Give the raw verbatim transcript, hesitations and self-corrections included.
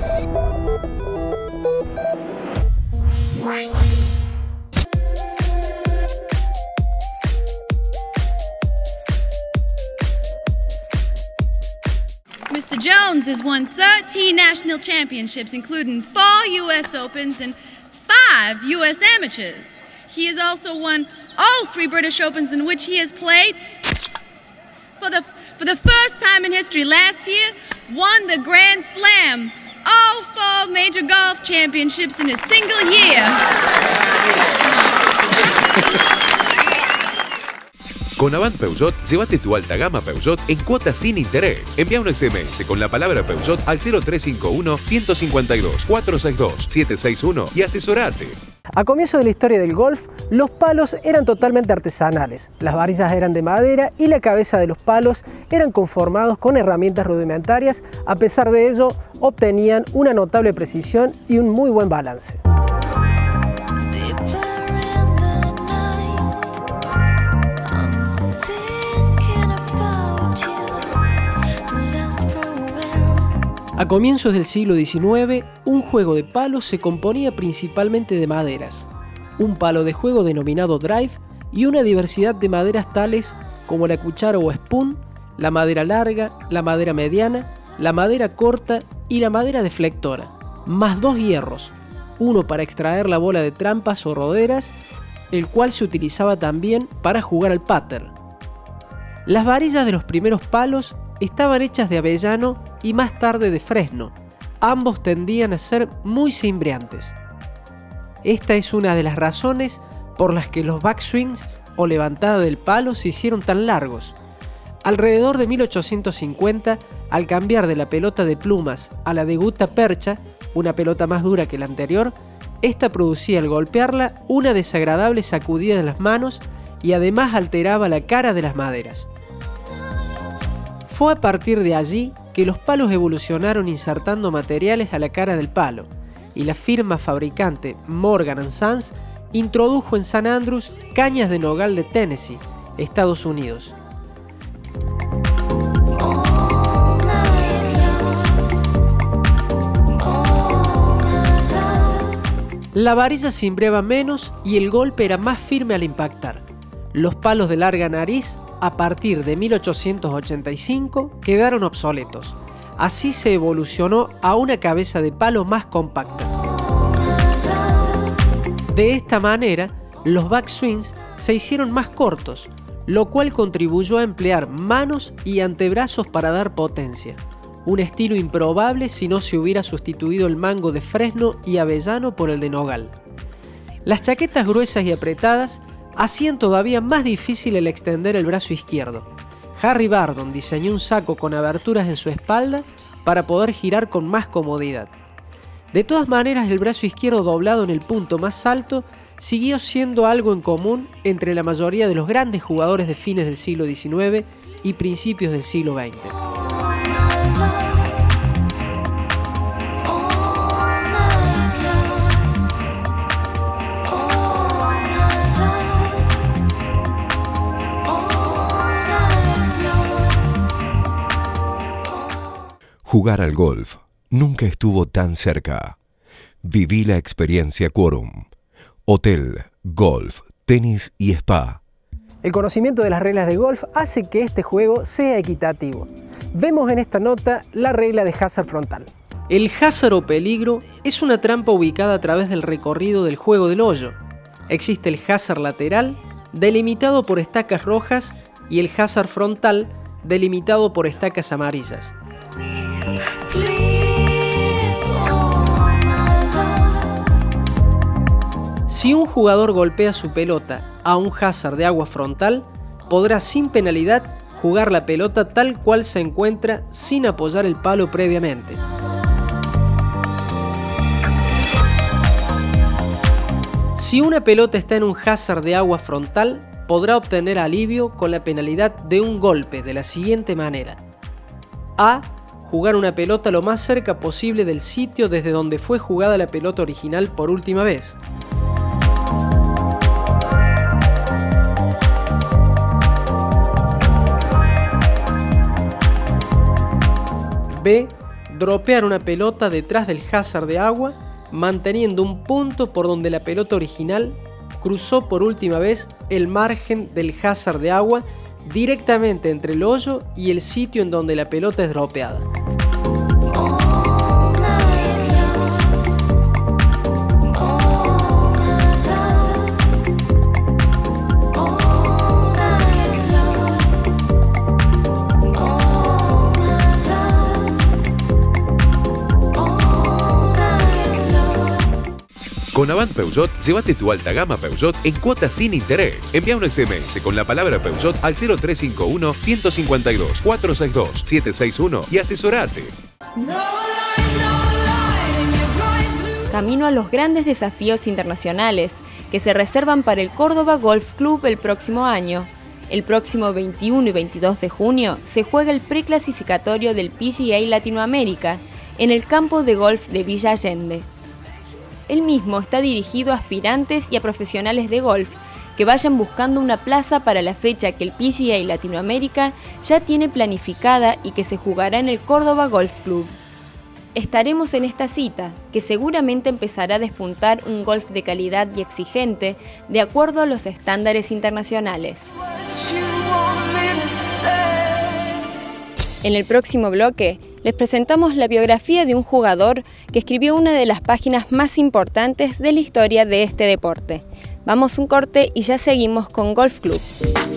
Mister Jones has won thirteen national championships, including four U S Opens and five U S Amateurs. He has also won all three British Opens in which he has played. For the, for the first time in history, last year, won the Grand Slam. All four major golf championships in a single year. Con Avant Peugeot, llévate tu alta gama Peugeot en cuotas sin interés. Envía un S M S con la palabra Peugeot al cero tres cinco uno, uno cinco dos, cuatro seis dos, siete seis uno y asesorate. A comienzo de la historia del golf, los palos eran totalmente artesanales. Las varillas eran de madera y la cabeza de los palos eran conformados con herramientas rudimentarias. A pesar de ello, obtenían una notable precisión y un muy buen balance. A comienzos del siglo diecinueve, un juego de palos se componía principalmente de maderas, un palo de juego denominado drive y una diversidad de maderas tales como la cuchara o spoon, la madera larga, la madera mediana, la madera corta y la madera deflectora, más dos hierros, uno para extraer la bola de trampas o roderas, el cual se utilizaba también para jugar al pater. Las varillas de los primeros palos estaban hechas de avellano y más tarde de fresno. Ambos tendían a ser muy cimbreantes. Esta es una de las razones por las que los backswings o levantada del palo se hicieron tan largos. Alrededor de mil ochocientos cincuenta, al cambiar de la pelota de plumas a la de gutta percha, una pelota más dura que la anterior, esta producía al golpearla una desagradable sacudida en las manos y además alteraba la cara de las maderas. Fue a partir de allí que los palos evolucionaron insertando materiales a la cara del palo, y la firma fabricante Morgan and Sons introdujo en San Andrews cañas de nogal de Tennessee, Estados Unidos. La varilla cimbreaba menos y el golpe era más firme al impactar. Los palos de larga nariz, a partir de mil ochocientos ochenta y cinco, quedaron obsoletos. Así se evolucionó a una cabeza de palo más compacta. De esta manera, los backswings se hicieron más cortos, lo cual contribuyó a emplear manos y antebrazos para dar potencia. Un estilo improbable si no se hubiera sustituido el mango de fresno y avellano por el de nogal. Las chaquetas gruesas y apretadas hacían todavía más difícil el extender el brazo izquierdo. Harry Bardon diseñó un saco con aberturas en su espalda para poder girar con más comodidad. De todas maneras, el brazo izquierdo doblado en el punto más alto siguió siendo algo en común entre la mayoría de los grandes jugadores de fines del siglo diecinueve y principios del siglo veinte. Jugar al golf nunca estuvo tan cerca. Viví la experiencia Quorum. Hotel, golf, tenis y spa. El conocimiento de las reglas de golf hace que este juego sea equitativo. Vemos en esta nota la regla de hazard frontal. El hazard o peligro es una trampa ubicada a través del recorrido del juego del hoyo. Existe el hazard lateral, delimitado por estacas rojas, y el hazard frontal, delimitado por estacas amarillas. Si un jugador golpea su pelota a un hazard de agua frontal, podrá sin penalidad jugar la pelota tal cual se encuentra sin apoyar el palo previamente. Si una pelota está en un hazard de agua frontal, podrá obtener alivio con la penalidad de un golpe de la siguiente manera. A. Jugar una pelota lo más cerca posible del sitio desde donde fue jugada la pelota original por última vez. B. dropear una pelota detrás del hazard de agua, manteniendo un punto por donde la pelota original cruzó por última vez el margen del hazard de agua directamente entre el hoyo y el sitio en donde la pelota es dropeada. Con Avant Peugeot, llévate tu alta gama Peugeot en cuotas sin interés. Envía un S M S con la palabra Peugeot al cero tres cinco uno, uno cinco dos, cuatro seis dos, siete seis uno y asesorate. Camino a los grandes desafíos internacionales que se reservan para el Córdoba Golf Club el próximo año. El próximo veintiuno y veintidós de junio se juega el preclasificatorio del P G A Latinoamérica en el campo de golf de Villa Allende. El mismo está dirigido a aspirantes y a profesionales de golf que vayan buscando una plaza para la fecha que el P G A Latinoamérica ya tiene planificada y que se jugará en el Córdoba Golf Club. Estaremos en esta cita, que seguramente empezará a despuntar un golf de calidad y exigente de acuerdo a los estándares internacionales. En el próximo bloque, les presentamos la biografía de un jugador que escribió una de las páginas más importantes de la historia de este deporte. Vamos un corte y ya seguimos con Golf Club.